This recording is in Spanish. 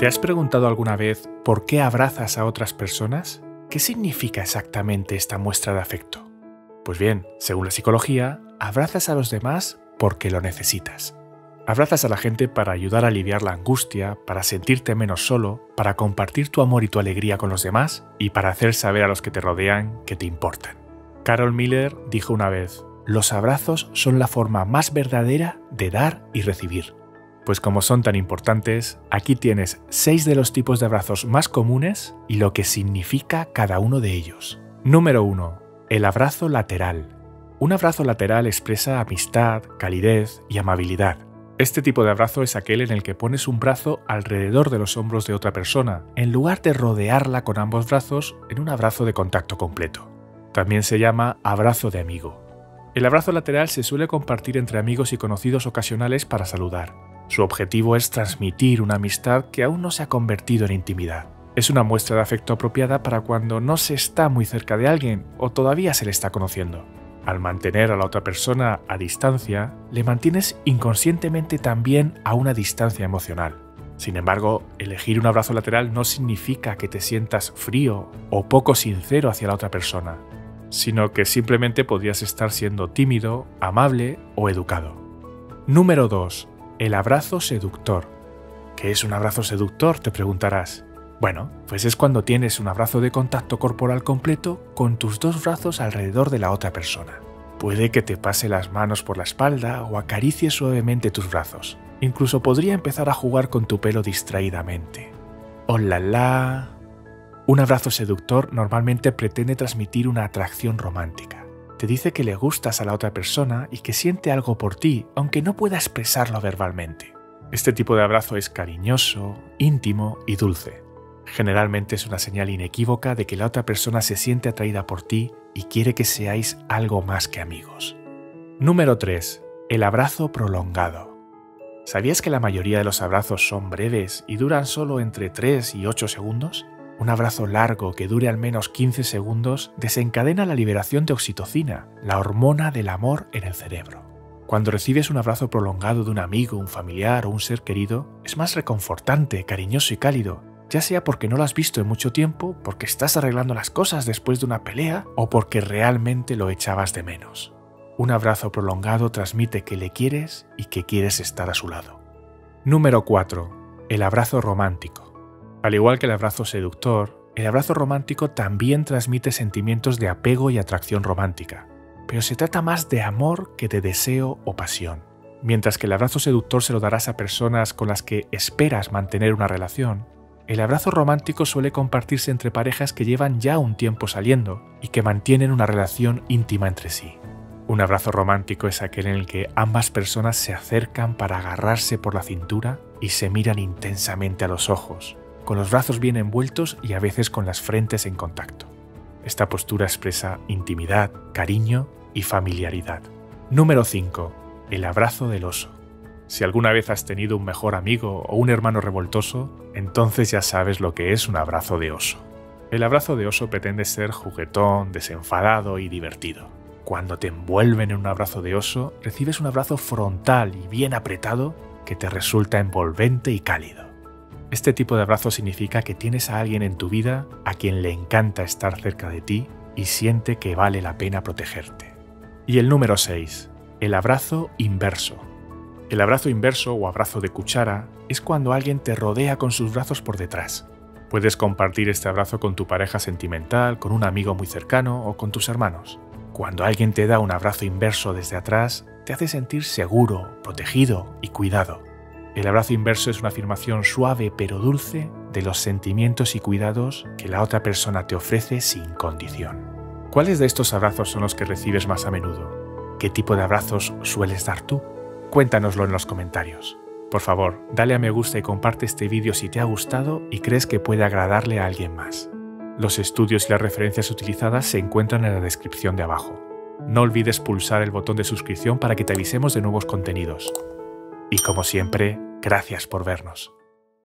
¿Te has preguntado alguna vez por qué abrazas a otras personas? ¿Qué significa exactamente esta muestra de afecto? Pues bien, según la psicología, abrazas a los demás porque lo necesitas. Abrazas a la gente para ayudar a aliviar la angustia, para sentirte menos solo, para compartir tu amor y tu alegría con los demás y para hacer saber a los que te rodean que te importan. Carol Miller dijo una vez: los abrazos son la forma más verdadera de dar y recibir. Pues como son tan importantes, aquí tienes 6 de los tipos de abrazos más comunes y lo que significa cada uno de ellos. Número 1. El abrazo lateral. Un abrazo lateral expresa amistad, calidez y amabilidad. Este tipo de abrazo es aquel en el que pones un brazo alrededor de los hombros de otra persona, en lugar de rodearla con ambos brazos en un abrazo de contacto completo. También se llama abrazo de amigo. El abrazo lateral se suele compartir entre amigos y conocidos ocasionales para saludar. Su objetivo es transmitir una amistad que aún no se ha convertido en intimidad. Es una muestra de afecto apropiada para cuando no se está muy cerca de alguien o todavía se le está conociendo. Al mantener a la otra persona a distancia, le mantienes inconscientemente también a una distancia emocional. Sin embargo, elegir un abrazo lateral no significa que te sientas frío o poco sincero hacia la otra persona, sino que simplemente podrías estar siendo tímido, amable o educado. Número 2. El abrazo seductor. ¿Qué es un abrazo seductor?, te preguntarás. Bueno, pues es cuando tienes un abrazo de contacto corporal completo con tus 2 brazos alrededor de la otra persona. Puede que te pase las manos por la espalda o acaricie suavemente tus brazos. Incluso podría empezar a jugar con tu pelo distraídamente. ¡Oh la la! Un abrazo seductor normalmente pretende transmitir una atracción romántica. Te dice que le gustas a la otra persona y que siente algo por ti, aunque no pueda expresarlo verbalmente. Este tipo de abrazo es cariñoso, íntimo y dulce. Generalmente es una señal inequívoca de que la otra persona se siente atraída por ti y quiere que seáis algo más que amigos. Número 3. El abrazo prolongado. ¿Sabías que la mayoría de los abrazos son breves y duran solo entre 3 y 8 segundos? Un abrazo largo que dure al menos 15 segundos desencadena la liberación de oxitocina, la hormona del amor en el cerebro. Cuando recibes un abrazo prolongado de un amigo, un familiar o un ser querido, es más reconfortante, cariñoso y cálido, ya sea porque no lo has visto en mucho tiempo, porque estás arreglando las cosas después de una pelea o porque realmente lo echabas de menos. Un abrazo prolongado transmite que le quieres y que quieres estar a su lado. Número 4. El abrazo romántico. Al igual que el abrazo seductor, el abrazo romántico también transmite sentimientos de apego y atracción romántica, pero se trata más de amor que de deseo o pasión. Mientras que el abrazo seductor se lo darás a personas con las que esperas mantener una relación, el abrazo romántico suele compartirse entre parejas que llevan ya un tiempo saliendo y que mantienen una relación íntima entre sí. Un abrazo romántico es aquel en el que ambas personas se acercan para agarrarse por la cintura y se miran intensamente a los ojos, con los brazos bien envueltos y a veces con las frentes en contacto. Esta postura expresa intimidad, cariño y familiaridad. Número 5. El abrazo del oso. Si alguna vez has tenido un mejor amigo o un hermano revoltoso, entonces ya sabes lo que es un abrazo de oso. El abrazo de oso pretende ser juguetón, desenfadado y divertido. Cuando te envuelven en un abrazo de oso, recibes un abrazo frontal y bien apretado que te resulta envolvente y cálido. Este tipo de abrazo significa que tienes a alguien en tu vida a quien le encanta estar cerca de ti y siente que vale la pena protegerte. Y el número 6. El abrazo inverso. El abrazo inverso o abrazo de cuchara es cuando alguien te rodea con sus brazos por detrás. Puedes compartir este abrazo con tu pareja sentimental, con un amigo muy cercano o con tus hermanos. Cuando alguien te da un abrazo inverso desde atrás, te hace sentir seguro, protegido y cuidado. El abrazo inverso es una afirmación suave pero dulce de los sentimientos y cuidados que la otra persona te ofrece sin condición. ¿Cuáles de estos abrazos son los que recibes más a menudo? ¿Qué tipo de abrazos sueles dar tú? Cuéntanoslo en los comentarios. Por favor, dale a me gusta y comparte este vídeo si te ha gustado y crees que puede agradarle a alguien más. Los estudios y las referencias utilizadas se encuentran en la descripción de abajo. No olvides pulsar el botón de suscripción para que te avisemos de nuevos contenidos. Y como siempre, gracias por vernos.